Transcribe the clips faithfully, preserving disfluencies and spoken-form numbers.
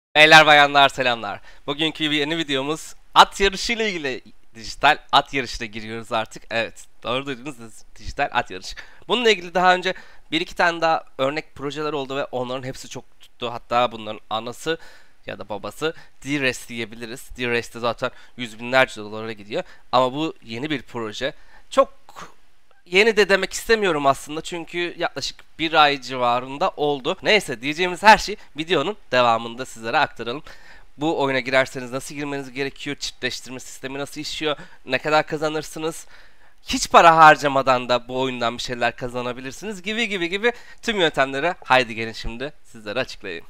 Beyler bayanlar selamlar. Bugünkü bir yeni videomuz at yarışı ile ilgili. Dijital at yarışına giriyoruz artık. Evet, doğru duydunuz, dijital at yarışı. Bununla ilgili daha önce bir iki tane daha örnek projeler oldu ve onların hepsi çok tuttu. Hatta bunların anası ya da babası D-Race diyebiliriz. D-Race'de zaten yüz binlerce dolara gidiyor. Ama bu yeni bir proje. Çok yeni de demek istemiyorum aslında çünkü yaklaşık bir ay civarında oldu. Neyse, diyeceğimiz her şey videonun devamında sizlere aktaralım. Bu oyuna girerseniz nasıl girmeniz gerekiyor, çiftleştirme sistemi nasıl işliyor, ne kadar kazanırsınız, hiç para harcamadan da bu oyundan bir şeyler kazanabilirsiniz gibi gibi gibi tüm yöntemleri haydi gelin şimdi sizlere açıklayayım.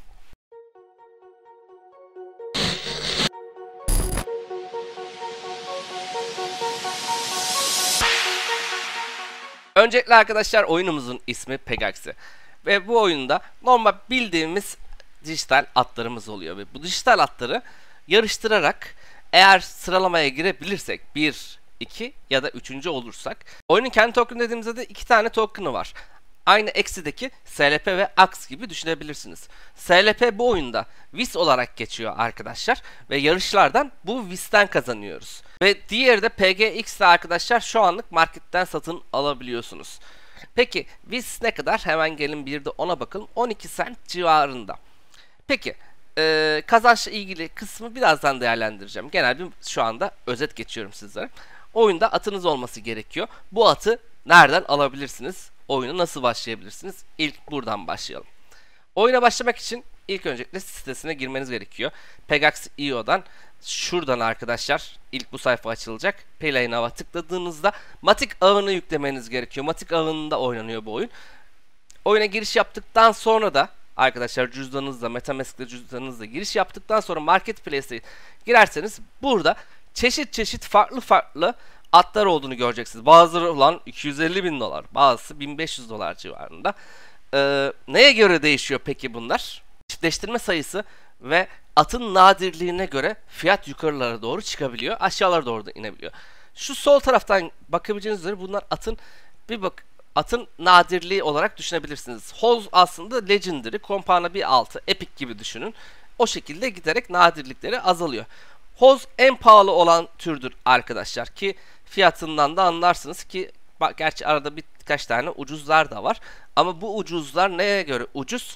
Öncelikle arkadaşlar, oyunumuzun ismi Pegaxi ve bu oyunda normal bildiğimiz dijital atlarımız oluyor ve bu dijital atları yarıştırarak eğer sıralamaya girebilirsek bir, iki ya da üçüncü olursak, oyunun kendi token dediğimizde de iki tane token'ı var. Aynı Exi'deki S L P ve A X gibi düşünebilirsiniz. S L P bu oyunda V I S olarak geçiyor arkadaşlar ve yarışlardan bu V I S'ten kazanıyoruz. Ve diğeri de P G X de arkadaşlar şu anlık marketten satın alabiliyorsunuz. Peki V I S ne kadar? Hemen gelin bir de ona bakalım. on iki sent civarında. Peki e, kazançla ilgili kısmı birazdan değerlendireceğim. Genel bir şu anda özet geçiyorum sizlere. Oyunda atınız olması gerekiyor. Bu atı nereden alabilirsiniz? Oyuna nasıl başlayabilirsiniz? İlk buradan başlayalım. Oyuna başlamak için ilk öncelikle sitesine girmeniz gerekiyor. Pegaxi nokta i o'dan şuradan arkadaşlar ilk bu sayfa açılacak. Play Now'a tıkladığınızda Matic ağını yüklemeniz gerekiyor. Matic ağında oynanıyor bu oyun. Oyuna giriş yaptıktan sonra da arkadaşlar cüzdanınızla, MetaMask'le cüzdanınızla giriş yaptıktan sonra Marketplace'e girerseniz burada çeşit çeşit farklı farklı atlar olduğunu göreceksiniz. Bazıları olan iki yüz elli bin dolar, bazısı bin beş yüz dolar civarında. Ee, neye göre değişiyor peki bunlar? Çiftleştirme sayısı ve atın nadirliğine göre fiyat yukarılara doğru çıkabiliyor, aşağılara doğru da inebiliyor. Şu sol taraftan bakabileceğiniz üzere bunlar atın bir bak atın nadirliği olarak düşünebilirsiniz. Hoz aslında Legendary, Compana bir altı, Epic gibi düşünün. O şekilde giderek nadirlikleri azalıyor. Hoz en pahalı olan türdür arkadaşlar ki fiyatından da anlarsınız ki bak, gerçi arada birkaç tane ucuzlar da var. Ama bu ucuzlar neye göre ucuz?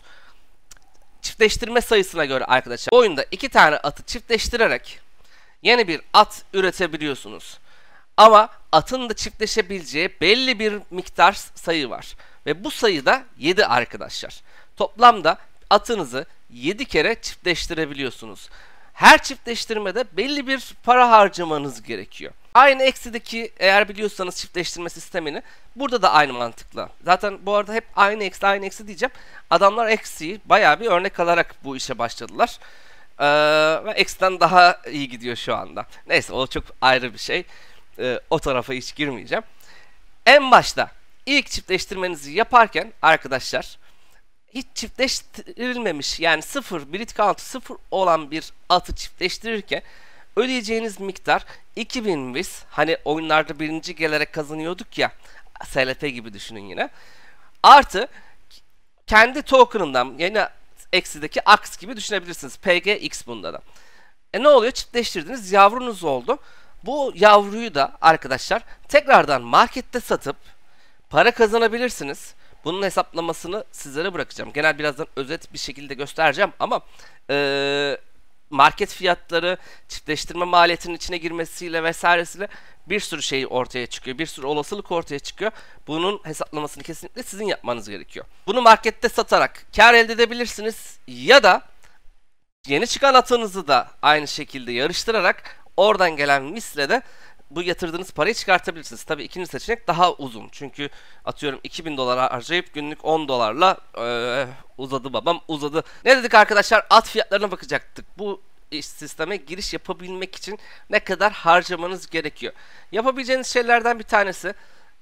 Çiftleştirme sayısına göre arkadaşlar. Bu oyunda iki tane atı çiftleştirerek yeni bir at üretebiliyorsunuz. Ama atın da çiftleşebileceği belli bir miktar sayı var. Ve bu sayı da yedi arkadaşlar. Toplamda atınızı yedi kere çiftleştirebiliyorsunuz. Her çiftleştirmede belli bir para harcamanız gerekiyor. Aynı Exi'deki eğer biliyorsanız çiftleştirme sistemini burada da aynı mantıkla. Zaten bu arada hep aynı Exi aynı Exi diyeceğim. Adamlar Exi'yi bayağı bir örnek alarak bu işe başladılar. Ee, ve Exi'den daha iyi gidiyor şu anda. Neyse, o çok ayrı bir şey. Ee, o tarafa hiç girmeyeceğim. En başta ilk çiftleştirmenizi yaparken arkadaşlar hiç çiftleştirilmemiş yani sıfır, breed count sıfır olan bir atı çiftleştirirken ödeyeceğiniz miktar iki bin V I S. Hani oyunlarda birinci gelerek kazanıyorduk ya, S L P gibi düşünün yine. Artı kendi token'ından yine Exi'deki A X gibi düşünebilirsiniz. P G X bunda da. E ne oluyor? Çiftleştirdiniz, yavrunuz oldu. Bu yavruyu da arkadaşlar tekrardan markette satıp para kazanabilirsiniz. Bunun hesaplamasını sizlere bırakacağım. Genel birazdan özet bir şekilde göstereceğim ama ee, market fiyatları, çiftleştirme maliyetinin içine girmesiyle vesairesiyle bir sürü şey ortaya çıkıyor. Bir sürü olasılık ortaya çıkıyor. Bunun hesaplamasını kesinlikle sizin yapmanız gerekiyor. Bunu markette satarak kar elde edebilirsiniz ya da yeni çıkan atınızı da aynı şekilde yarıştırarak oradan gelen misle de bu yatırdığınız parayı çıkartabilirsiniz. Tabii ikinci seçenek daha uzun. Çünkü atıyorum iki bin dolar harcayıp günlük on dolarla ee, uzadı babam uzadı. Ne dedik arkadaşlar? At fiyatlarına bakacaktık. Bu sisteme giriş yapabilmek için ne kadar harcamanız gerekiyor? Yapabileceğiniz şeylerden bir tanesi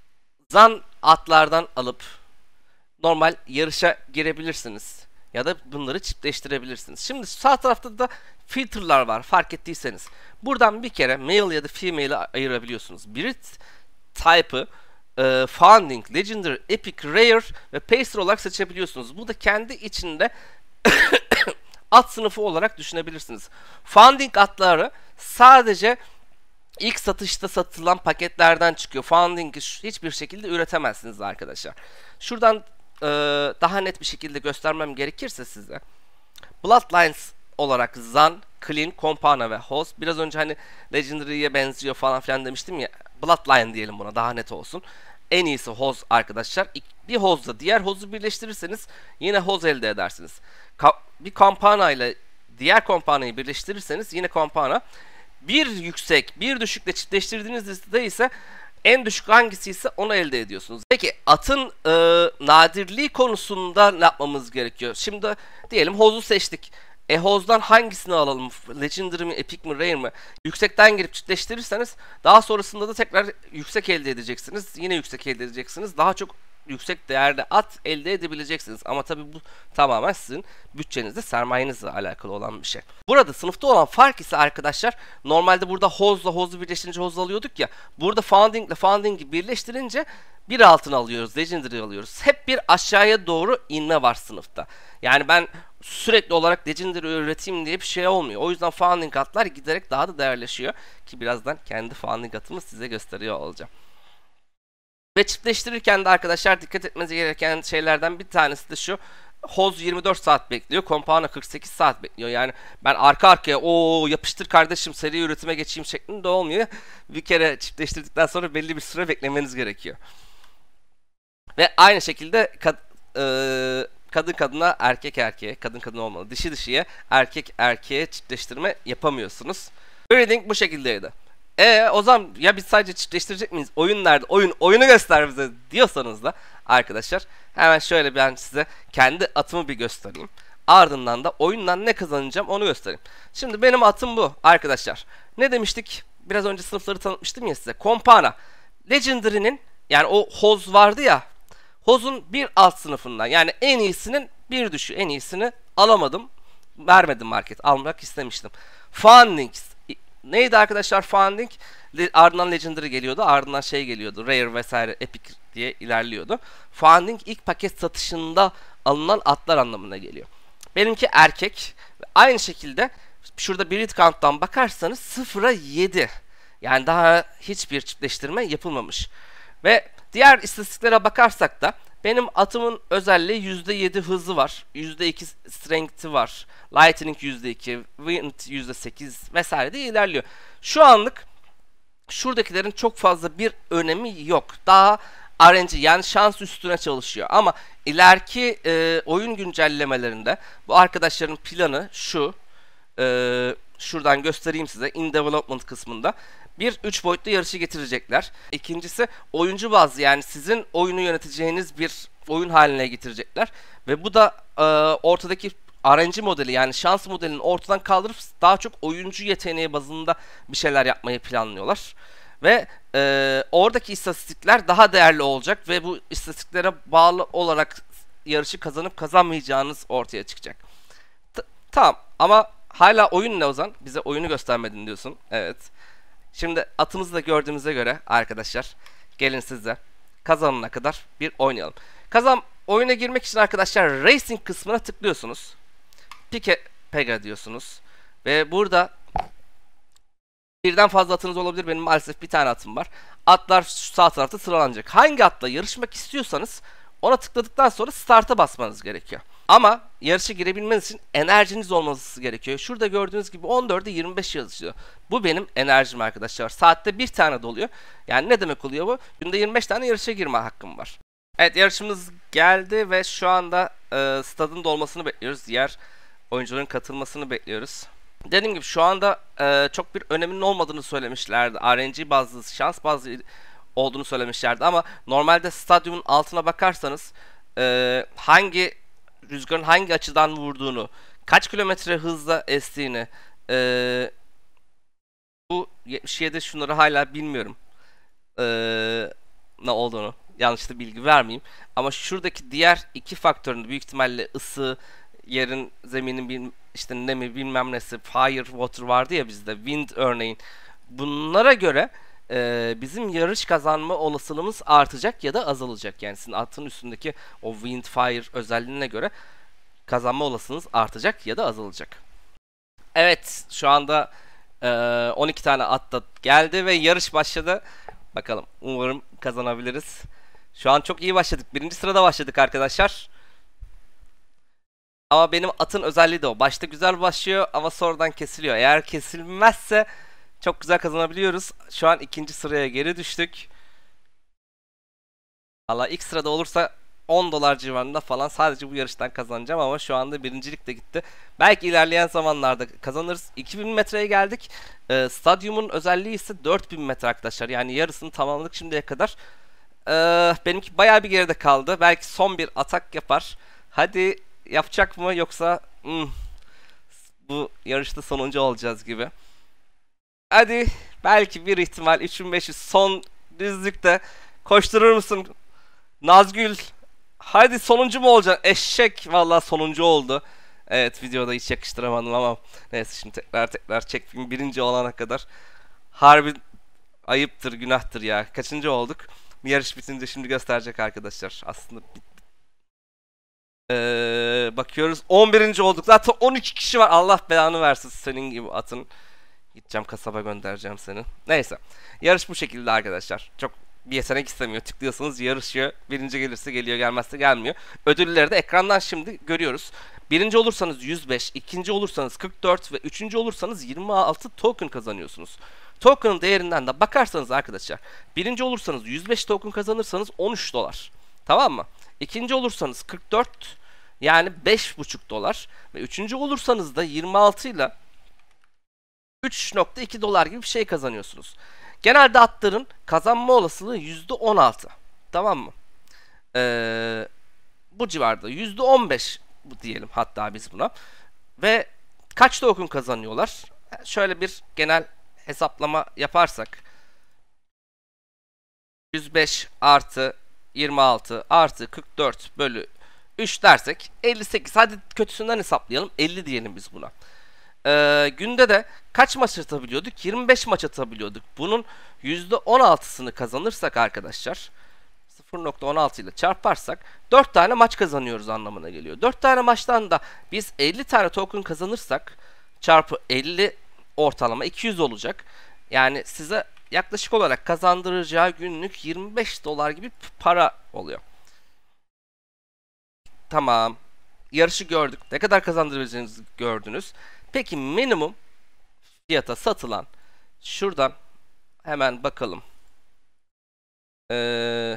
zan atlardan alıp normal yarışa girebilirsiniz. Ya da bunları çiftleştirebilirsiniz. Şimdi sağ tarafta da filterlar var fark ettiyseniz. Buradan bir kere male ya da female'i ayırabiliyorsunuz. Breed type'ı e, Founding, Legendary, Epic, Rare ve Pacer olarak seçebiliyorsunuz. Bu da kendi içinde at sınıfı olarak düşünebilirsiniz. Founding atları sadece ilk satışta satılan paketlerden çıkıyor. Founding'i hiçbir şekilde üretemezsiniz arkadaşlar. Şuradan e, daha net bir şekilde göstermem gerekirse size. Bloodlines olarak Zan, Clean, Compana ve Hoz. Biraz önce hani Legendary'ye benziyor falan filan demiştim ya. Bloodline diyelim buna, daha net olsun. En iyisi Hoz arkadaşlar. Bir Hoz'la diğer Hoz'u birleştirirseniz yine Hoz elde edersiniz. Ka bir Compana ile diğer Compana'yı birleştirirseniz yine Compana. Bir yüksek, bir düşükle çiftleştirdiğinizde ise en düşük hangisi ise onu elde ediyorsunuz. Peki atın e, nadirliği konusunda ne yapmamız gerekiyor? Şimdi diyelim Hoz'u seçtik. E Hoz'dan hangisini alalım? Legendary mi, Epic mi, Rare mi? Yüksekten girip çiftleştirirseniz daha sonrasında da tekrar yüksek elde edeceksiniz. Yine yüksek elde edeceksiniz. Daha çok yüksek değerde at elde edebileceksiniz. Ama tabii bu tamamen sizin bütçenizle, sermayenizle alakalı olan bir şey. Burada sınıfta olan fark ise arkadaşlar, normalde burada Hoz'la Hoz'u birleştirince Hoz alıyorduk ya. Burada Founding ile Founding'i birleştirince bir altın alıyoruz, Legendary alıyoruz. Hep bir aşağıya doğru inme var sınıfta. Yani ben sürekli olarak Legendary üreteyim diye bir şey olmuyor. O yüzden Founding atlar giderek daha da değerleşiyor. Ki birazdan kendi Founding atımı size gösteriyor olacağım. Ve çiftleştirirken de arkadaşlar dikkat etmeniz gereken şeylerden bir tanesi de şu. Hoz yirmi dört saat bekliyor. Compana kırk sekiz saat bekliyor. Yani ben arka arkaya o yapıştır kardeşim seri üretime geçeyim şeklinde olmuyor. Bir kere çiftleştirdikten sonra belli bir süre beklemeniz gerekiyor. Ve aynı şekilde kad e kadın kadına, erkek erkeğe, kadın kadın olmalı, dişi dişiye, erkek erkeğe çiftleştirme yapamıyorsunuz. Breeding bu şekildeydi. E o zaman ya biz sadece çiftleştirecek miyiz? Oyun nerede? Oyun, oyunu göster bize diyorsanız da arkadaşlar hemen şöyle ben size kendi atımı bir göstereyim. Ardından da oyundan ne kazanacağım onu göstereyim. Şimdi benim atım bu arkadaşlar. Ne demiştik? Biraz önce sınıfları tanıtmıştım ya size. Compana. Legendary'nin yani o Hoz vardı ya. Hoz'un bir alt sınıfından, yani en iyisinin bir düşü, en iyisini alamadım. Vermedim market. Almak istemiştim. Founding. Neydi arkadaşlar Founding? Le ardından Legendary geliyordu. Ardından şey geliyordu. Rare vesaire Epic diye ilerliyordu. Founding ilk paket satışında alınan atlar anlamına geliyor. Benimki erkek. Aynı şekilde şurada breed count'tan bakarsanız sıfıra yedi. Yani daha hiçbir çiftleştirme yapılmamış. Ve diğer istatistiklere bakarsak da benim atımın özelliği yüzde yedi hızı var. yüzde iki strength'i var. Lightning yüzde iki, Wind yüzde sekiz vesaire de ilerliyor. Şu anlık şuradakilerin çok fazla bir önemi yok. Daha R N G yani şans üstüne çalışıyor. Ama ileriki e, oyun güncellemelerinde bu arkadaşların planı şu. E, şuradan göstereyim size. In Development kısmında. Bir, üç boyutlu yarışı getirecekler. İkincisi oyuncu bazlı, yani sizin oyunu yöneteceğiniz bir oyun haline getirecekler. Ve bu da e, ortadaki R N G modeli, yani şans modelini ortadan kaldırıp daha çok oyuncu yeteneği bazında bir şeyler yapmayı planlıyorlar. Ve e, oradaki istatistikler daha değerli olacak ve bu istatistiklere bağlı olarak yarışı kazanıp kazanmayacağınız ortaya çıkacak. T tamam ama hala oyun ne Ozan? Bize oyunu göstermedin diyorsun. Evet. Şimdi atımızı da gördüğümüze göre arkadaşlar gelin sizle kazanana kadar bir oynayalım. Kazan oyuna girmek için arkadaşlar Racing kısmına tıklıyorsunuz. Pike Pega diyorsunuz. Ve burada birden fazla atınız olabilir. Benim maalesef bir tane atım var. Atlar şu sağ tarafta sıralanacak. Hangi atla yarışmak istiyorsanız ona tıkladıktan sonra start'a basmanız gerekiyor. Ama yarışa girebilmeniz için enerjiniz olması gerekiyor. Şurada gördüğünüz gibi on dörde yirmi beş yazıyor. Bu benim enerjim arkadaşlar. Saatte bir tane doluyor. Yani ne demek oluyor bu? Günde yirmi beş tane yarışa girme hakkım var. Evet, yarışımız geldi ve şu anda e, stadın dolmasını bekliyoruz. Diğer oyuncuların katılmasını bekliyoruz. Dediğim gibi şu anda e, çok bir öneminin olmadığını söylemişlerdi. R N G bazlı, şans bazlı olduğunu söylemişlerdi ama normalde stadyumun altına bakarsanız e, hangi rüzgarın hangi açıdan vurduğunu, kaç kilometre hızla estiğini, e, bu yetmiş yedi şunları hala bilmiyorum e, ne olduğunu, yanlış da bilgi vermeyeyim. Ama şuradaki diğer iki faktörün büyük ihtimalle ısı, yerin, zeminin işte nemi bilmem nesi, fire, water vardı ya bizde, wind örneğin. Bunlara göre e, bizim yarış kazanma olasılığımız artacak ya da azalacak. Yani sizin atın üstündeki o wind, fire özelliğine göre kazanma olasılığınız artacak ya da azalacak. Evet, şu anda e, on iki tane at da geldi ve yarış başladı. Bakalım, umarım kazanabiliriz. Şu an çok iyi başladık. Birinci sırada başladık arkadaşlar. Ama benim atın özelliği de o. Başta güzel başlıyor ama sonradan kesiliyor. Eğer kesilmezse çok güzel kazanabiliyoruz. Şu an ikinci sıraya geri düştük. Valla ilk sırada olursa on dolar civarında falan sadece bu yarıştan kazanacağım ama şu anda birincilik de gitti. Belki ilerleyen zamanlarda kazanırız. iki bin metreye geldik. Ee, stadyumun özelliği ise dört bin metre arkadaşlar. Yani yarısını tamamladık şimdiye kadar. Ee, benimki bayağı bir geride kaldı. Belki son bir atak yapar. Hadi, yapacak mı yoksa hmm, bu yarışta sonuncu olacağız gibi. Hadi, belki bir ihtimal üç bin beş yüz son düzlükte koşturur musun Nazgül? Hadi, sonuncu mu olacaksın? Eşek, vallahi sonuncu oldu. Evet, videoda hiç yakıştıramadım ama neyse, şimdi tekrar tekrar çekeyim birinci olana kadar. Harbi ayıptır, günahtır ya. Kaçıncı olduk? Yarış bitince şimdi gösterecek arkadaşlar. Aslında ee, bakıyoruz on birinci olduk. Zaten on iki kişi var. Allah belanı versin senin gibi atın. Gideceğim kasaba, göndereceğim seni. Neyse. Yarış bu şekilde arkadaşlar. Çok bir yetenek istemiyor. Tıklıyorsunuz, yarışıyor. Birinci gelirse geliyor, gelmezse gelmiyor. Ödülleri de ekrandan şimdi görüyoruz. Birinci olursanız yüz beş, ikinci olursanız kırk dört ve üçüncü olursanız yirmi altı token kazanıyorsunuz. Token'ın değerinden de bakarsanız arkadaşlar, birinci olursanız yüz beş token kazanırsanız on üç dolar. Tamam mı? İkinci olursanız kırk dört, yani beş buçuk dolar ve üçüncü olursanız da yirmi altı ile üç nokta iki dolar gibi bir şey kazanıyorsunuz. Genelde atların kazanma olasılığı yüzde on altı. Tamam mı? Ee, bu civarda yüzde on beş bu diyelim hatta biz buna. Ve kaç token kazanıyorlar? Şöyle bir genel hesaplama yaparsak yüz beş artı yirmi altı artı kırk dört bölü üç dersek elli sekiz. Hadi kötüsünden hesaplayalım. elli diyelim biz buna. Ee, günde de kaç maç atabiliyorduk? yirmi beş maç atabiliyorduk. Bunun yüzde on altısını kazanırsak arkadaşlar, sıfır nokta on altı ile çarparsak dört tane maç kazanıyoruz anlamına geliyor. dört tane maçtan da biz elli tane token kazanırsak çarpı elli ortalama iki yüz olacak. Yani size yaklaşık olarak kazandıracağı günlük yirmi beş dolar gibi para oluyor. Tamam. Yarışı gördük. Ne kadar kazandırabileceğinizi gördünüz. Peki minimum fiyata satılan, şuradan hemen bakalım. Ee,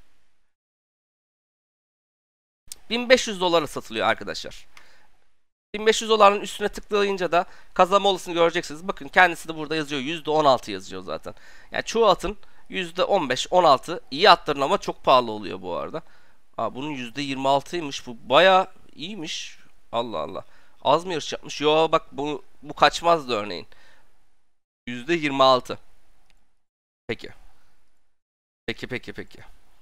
bin beş yüz dolara satılıyor arkadaşlar. bin beş yüz doların üstüne tıklayınca da kazanma olasılığını göreceksiniz. Bakın, kendisi de burada yazıyor. yüzde on altı yazıyor zaten. Yani çoğu atın yüzde on beş on altı, iyi atların ama çok pahalı oluyor bu arada. Aa, bunun yüzde yirmi altıymış. Bu bayağı iyiymiş. Allah Allah. Az mı yarış yapmış? Yo, bak, bu, bu kaçmazdı örneğin. yüzde yirmi altı. Peki. Peki peki peki.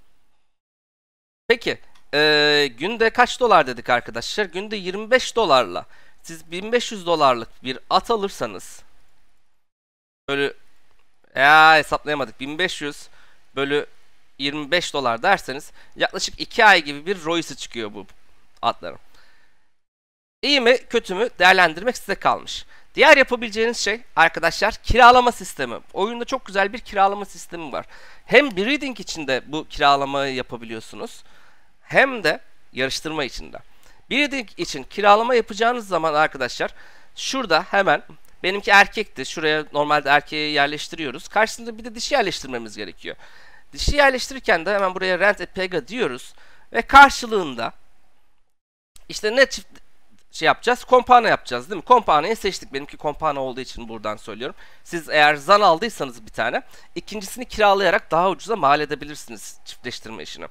Peki. Ee, günde kaç dolar dedik arkadaşlar? Günde yirmi beş dolarla siz bin beş yüz dolarlık bir at alırsanız, böyle ya hesaplayamadık, bin beş yüz bölü yirmi beş dolar derseniz yaklaşık iki ay gibi bir R O I'si çıkıyor bu atların. İyi mi kötü mü değerlendirmek size kalmış. Diğer yapabileceğiniz şey arkadaşlar, kiralama sistemi. Oyunda çok güzel bir kiralama sistemi var. Hem breeding için de bu kiralamayı yapabiliyorsunuz, hem de yarıştırma için de. Breeding için kiralama yapacağınız zaman arkadaşlar, şurada hemen, benimki erkekti. Şuraya normalde erkeği yerleştiriyoruz. Karşısında bir de dişi yerleştirmemiz gerekiyor. Dişi yerleştirirken de hemen buraya rent a pega diyoruz. Ve karşılığında işte ne çift şey yapacağız? Kompana yapacağız değil mi? Kompanayı seçtik. Benimki kompana olduğu için buradan söylüyorum. Siz eğer zan aldıysanız bir tane, ikincisini kiralayarak daha ucuza mal edebilirsiniz çiftleştirme işini.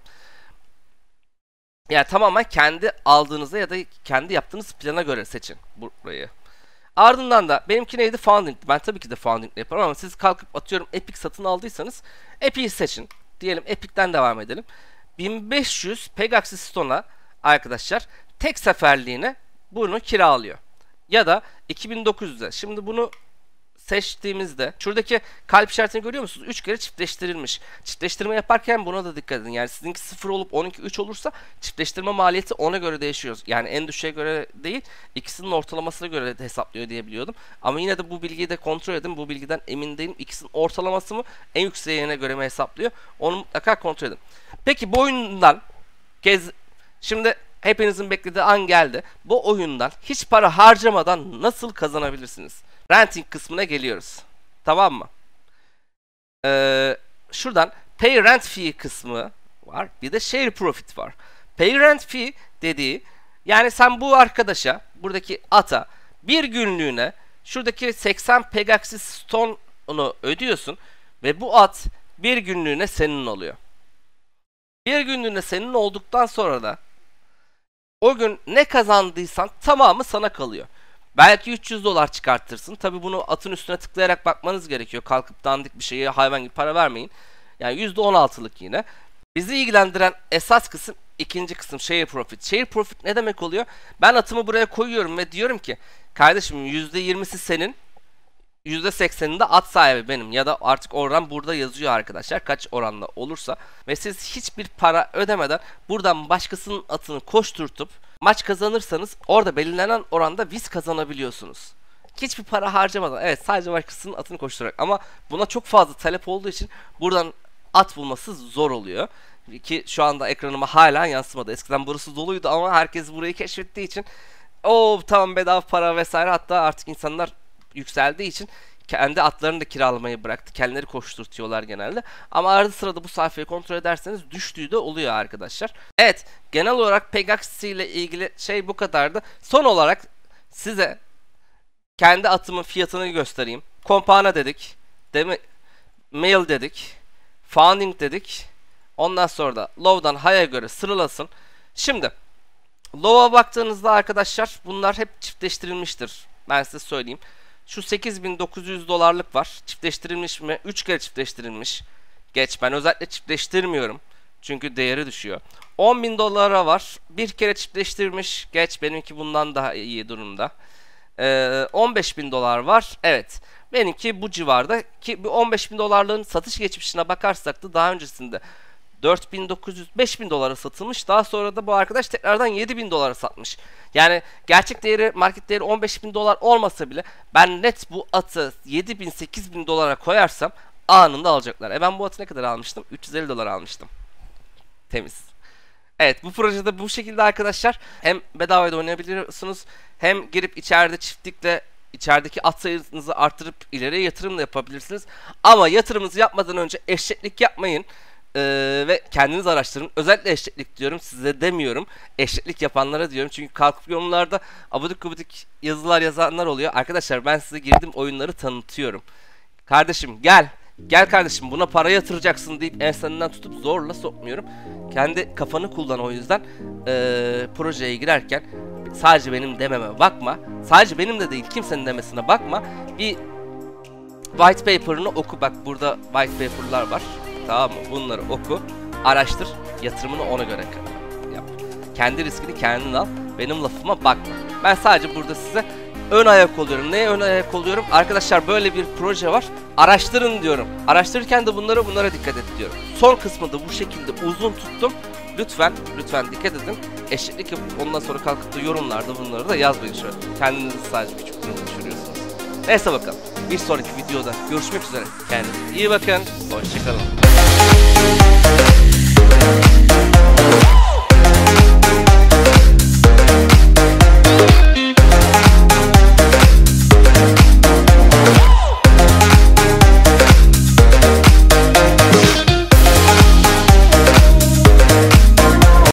Yani tamamen kendi aldığınıza ya da kendi yaptığınız plana göre seçin burayı. Ardından da benimki neydi? Founding. Ben tabii ki de founding yaparım ama siz kalkıp atıyorum Epic satın aldıysanız Epic'i seçin. Diyelim Epic'ten devam edelim. bin beş yüz Pegasus Stone'a arkadaşlar tek seferliğine bunu kiralıyor. Ya da iki bin dokuz yüze. Şimdi bunu seçtiğimizde şuradaki kalp işaretini görüyor musunuz? üç kere çiftleştirilmiş. Çiftleştirme yaparken buna da dikkat edin. Yani sizinki sıfır olup onunki üç olursa çiftleştirme maliyeti ona göre değişiyor. Yani en düşüğe göre değil, ikisinin ortalamasına göre de hesaplıyor diye biliyordum. Ama yine de bu bilgiyi de kontrol edin. Bu bilgiden emin değilim. İkisinin ortalaması mı en yükseğine göre mi hesaplıyor? Onu mutlaka kontrol edin. Peki bu oyundan kez şimdi hepinizin beklediği an geldi. Bu oyundan hiç para harcamadan nasıl kazanabilirsiniz? Renting kısmına geliyoruz. Tamam mı? Ee, şuradan Pay Rent Fee kısmı var. Bir de Share Profit var. Pay Rent Fee dediği, yani sen bu arkadaşa, buradaki ata bir günlüğüne şuradaki seksen Pegasus Stone'unu ödüyorsun ve bu at bir günlüğüne senin oluyor. Bir günlüğüne senin olduktan sonra da o gün ne kazandıysan tamamı sana kalıyor. Belki üç yüz dolar çıkartırsın. Tabi bunu atın üstüne tıklayarak bakmanız gerekiyor. Kalkıp dandik bir şeye hayvan gibi para vermeyin. Yani yüzde on altılık yine. Bizi ilgilendiren esas kısım ikinci kısım, Share Profit. Share Profit ne demek oluyor? Ben atımı buraya koyuyorum ve diyorum ki kardeşim yüzde yirmisi senin, yüzde sekseninde at sahibi benim, ya da artık oran burada yazıyor arkadaşlar kaç oranla olursa, ve siz hiçbir para ödemeden buradan başkasının atını koşturtup maç kazanırsanız orada belirlenen oranda viz kazanabiliyorsunuz. Hiçbir para harcamadan, evet, sadece başkasının atını koşturarak, ama buna çok fazla talep olduğu için buradan at bulması zor oluyor. Ki şu anda ekranıma hala yansımadı. Eskiden burası doluydu ama herkes burayı keşfettiği için o tamam bedava para vesaire, hatta artık insanlar yükseldiği için kendi atlarını da kiralamayı bıraktı. Kendileri koşturtuyorlar genelde. Ama arada sırada bu sayfayı kontrol ederseniz düştüğü de oluyor arkadaşlar. Evet, genel olarak Pegasus ile ilgili şey bu kadardı. Son olarak size kendi atımın fiyatını göstereyim. Kompana dedik. Demi Mail dedik. Founding dedik. Ondan sonra da Low'dan High'a göre sıralasın. Şimdi Low'a baktığınızda arkadaşlar bunlar hep çiftleştirilmiştir. Ben size söyleyeyim. Şu sekiz bin dokuz yüz dolarlık var. Çiftleştirilmiş mi? üç kere çiftleştirilmiş. Geç, ben özellikle çiftleştirmiyorum. Çünkü değeri düşüyor. on bin dolara var. Bir kere çiftleştirilmiş. Geç, benimki bundan daha iyi durumda. Ee, on beş bin dolar var. Evet. Benimki bu civarda. Ki bu on beş bin dolarlığın satış geçmişine bakarsak da daha öncesinde dört bin dokuz yüz beş bin dolara satılmış. Daha sonra da bu arkadaş tekrardan yedi bin dolara satmış. Yani gerçek değeri, market değeri on beş bin dolar olmasa bile ben net bu atı yedi bin sekiz bin dolara koyarsam anında alacaklar. E ben bu atı ne kadar almıştım? üç yüz elli dolar almıştım. Temiz. Evet, bu projede bu şekilde arkadaşlar. Hem bedavaya da oynayabiliyorsunuz, hem girip içeride çiftlikle içerideki at sayınızı artırıp ileriye yatırım da yapabilirsiniz. Ama yatırımınızı yapmadan önce eşeklik yapmayın. Ee, ve kendiniz araştırın. Özellikle eşeklik diyorum, size demiyorum. Eşeklik yapanlara diyorum. Çünkü kalkıp yorumlarda abudik gubidik yazılar yazanlar oluyor. Arkadaşlar ben size girdim oyunları tanıtıyorum. Kardeşim gel. Gel kardeşim, buna para yatıracaksın deyip enseninden tutup zorla sokmuyorum. Kendi kafanı kullan o yüzden. Ee, projeye girerken sadece benim dememe bakma. Sadece benim de değil, kimsenin demesine bakma. Bir white paper'ını oku. Bak burada white paper'lar var. Tamam mı? Bunları oku, araştır, yatırımını ona göre yap. Kendi riskini kendin al. Benim lafıma bakma. Ben sadece burada size ön ayak oluyorum. Neye ön ayak oluyorum? Arkadaşlar böyle bir proje var. Araştırın diyorum. Araştırırken de bunlara bunlara dikkat et diyorum. Son kısmı da bu şekilde uzun tuttum. Lütfen, lütfen dikkat edin. Eşitlik yapıp ondan sonra kalkıp da yorumlarda bunları da yazmayın şöyle. Kendinizi sadece küçük durumda düşürüyorsunuz. Neyse bakalım. Bir sonraki videoda görüşmek üzere. Kendinize iyi bakın. Hoşçakalın.